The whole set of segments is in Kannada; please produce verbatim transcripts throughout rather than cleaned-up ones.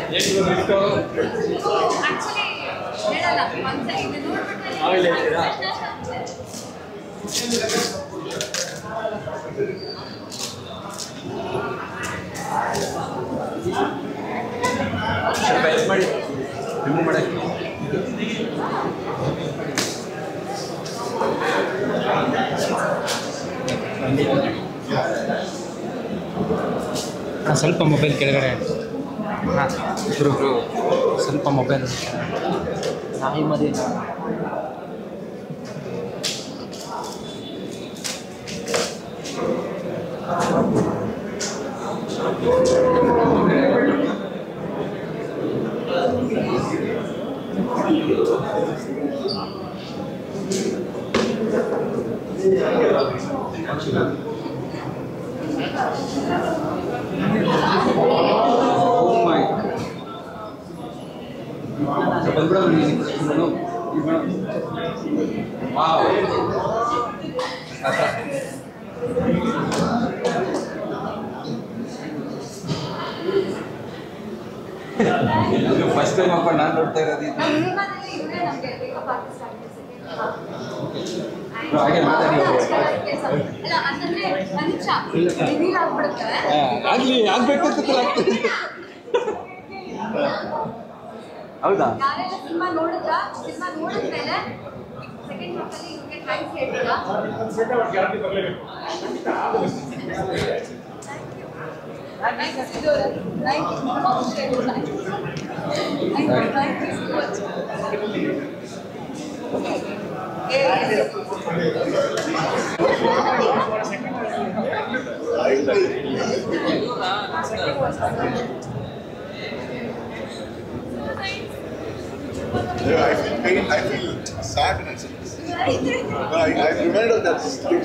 ಸ್ವಲ್ಪ ಮೊಬೈಲ್ ಕೆಳಗಡೆ ಹಾಂ ಗುರು ಗುರು ಸ್ವಲ್ಪ ಮೊಬೈಲ್ ನಾಯಿ ಮದಿ ಫಸ್ಟ್ ಟೈಮ್ ಅಪ್ಪ ನಾನು ನೋಡ್ತಾ ಇರೋದು ಹಾಗೆ ಮಾತಾಡಿ ಆಗ್ಲಿ ಆಗ್ಬೇಕಂತ ಹೌದಾ ಸಿನಿಮಾ ನೋಡಿದ್ರ ಸಿನಿಮಾ ನೋಡಿದ್ಮೇಲೆ ಸೆಕೆಂಡ್ ಹಾಫಲ್ಲಿ ಇವ್ರಿಗೆ ಥ್ಯಾಂಕ್ಸ್ ಹೇಳ್ತೀರಾ? Yeah, I feel pain, I feel sadness. I, I remember that stick.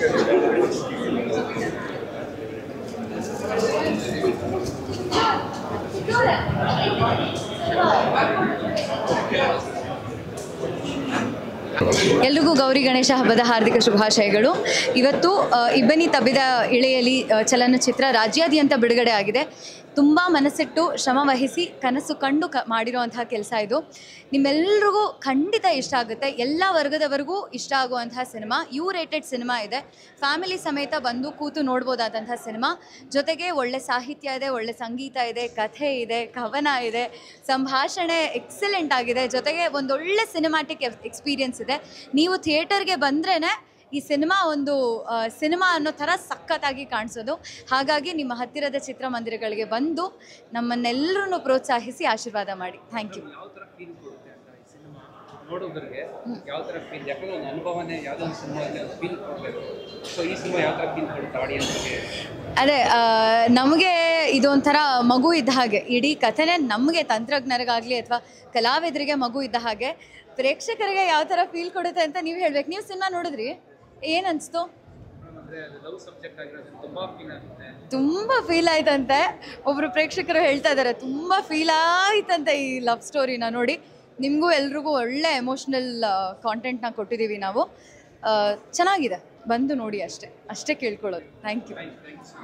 ಎಲ್ರಿಗೂ ಗೌರಿ ಗಣೇಶ ಹಬ್ಬದ ಹಾರ್ದಿಕ ಶುಭಾಶಯಗಳು. ಇವತ್ತು ಇಬ್ಬನಿ ತಬ್ಬಿದ ಇಳೆಯಲ್ಲಿ ಚಲನಚಿತ್ರ ರಾಜ್ಯಾದ್ಯಂತ ಬಿಡುಗಡೆ ಆಗಿದೆ. ತುಂಬ ಮನಸ್ಸಿಟ್ಟು ಶ್ರಮ ವಹಿಸಿ ಕನಸು ಕಂಡು ಕ ಮಾಡಿರುವಂತಹ ಕೆಲಸ ಇದು. ನಿಮ್ಮೆಲ್ರಿಗೂ ಖಂಡಿತ ಇಷ್ಟ ಆಗುತ್ತೆ. ಎಲ್ಲ ವರ್ಗದವರೆಗೂ ಇಷ್ಟ ಆಗುವಂತಹ ಸಿನಿಮಾ. ಯು ರೇಟೆಡ್ ಸಿನಿಮಾ ಇದೆ. ಫ್ಯಾಮಿಲಿ ಸಮೇತ ಬಂದು ಕೂತು ನೋಡ್ಬೋದಾದಂತಹ ಸಿನಿಮಾ. ಜೊತೆಗೆ ಒಳ್ಳೆ ಸಾಹಿತ್ಯ ಇದೆ, ಒಳ್ಳೆ ಸಂಗೀತ ಇದೆ, ಕಥೆ ಇದೆ, ಕವನ ಇದೆ, ಸಂಭಾಷಣೆ ಎಕ್ಸಲೆಂಟ್ ಆಗಿದೆ. ಜೊತೆಗೆ ಒಂದೊಳ್ಳೆ ಸಿನಿಮ್ಯಾಟಿಕ್ ಎಕ್ಸ್ಪೀರಿಯನ್ಸ್ ಇದೆ. ನೀವು ಥಿಯೇಟರ್ಗೆ ಬಂದ್ರೇ ಈ ಸಿನಿಮಾ ಒಂದು ಸಿನಿಮಾ ಅನ್ನೋ ಥರ ಸಖತ್ತಾಗಿ ಕಾಣಿಸೋದು. ಹಾಗಾಗಿ ನಿಮ್ಮ ಹತ್ತಿರದ ಚಿತ್ರಮಂದಿರಗಳಿಗೆ ಬಂದು ನಮ್ಮನ್ನೆಲ್ಲರೂ ಪ್ರೋತ್ಸಾಹಿಸಿ ಆಶೀರ್ವಾದ ಮಾಡಿ. Thank you. ನೋಡೋದ್ರಿಗೆ ಯಾವ ಥರ ಫೀಲ್, ಯಾಕಂದ್ರೆ ಒಂದು ಅನುಭವನೇ ಯಾವುದೋ ಒಂದು ಸಿನಿಮಾದಲ್ಲಿ ಫೀಲ್ ಕೊಡಬೇಕು. ಸೊ ಈ ಸಿನಿಮಾ ಯಾವ ಥರ ಫೀಲ್ ಕೊಡುತ್ತೆ ಆಡಿಯನ್ಸ್ಗೆ? ಅದೇ ನಮಗೆ ಇದೊಂಥರ ಮಗು ಇದ್ದ ಹಾಗೆ. ಇಡೀ ಕಥೆನೇ ನಮಗೆ ತಂತ್ರಜ್ಞರಿಗಾಗಲಿ ಅಥವಾ ಕಲಾವಿದರಿಗೆ ಮಗು ಇದ್ದ ಹಾಗೆ. ಪ್ರೇಕ್ಷಕರಿಗೆ ಯಾವ ಥರ ಫೀಲ್ ಕೊಡುತ್ತೆ ಅಂತ ನೀವು ಹೇಳ್ಬೇಕು. ನೀವು ಸಿನಿಮಾ ನೋಡಿದ್ರಿ, ಏನು ಅನಿಸ್ತು? ತುಂಬ ಫೀಲ್ ಆಯ್ತಂತೆ. ಒಬ್ಬರು ಪ್ರೇಕ್ಷಕರು ಹೇಳ್ತಾ ಇದ್ದಾರೆ ತುಂಬ ಫೀಲ್ ಆಯ್ತಂತೆ ಈ ಲವ್ ಸ್ಟೋರಿನ ನೋಡಿ. ನಿಮಗೂ ಎಲ್ರಿಗೂ ಒಳ್ಳೆ ಎಮೋಷ್ನಲ್ ಕಾಂಟೆಂಟ್ನ ಕೊಟ್ಟಿದ್ದೀವಿ ನಾವು. ಚೆನ್ನಾಗಿದೆ, ಬಂದು ನೋಡಿ ಅಷ್ಟೇ ಅಷ್ಟೇ ಕೇಳ್ಕೊಳ್ಳೋದು. Thank you.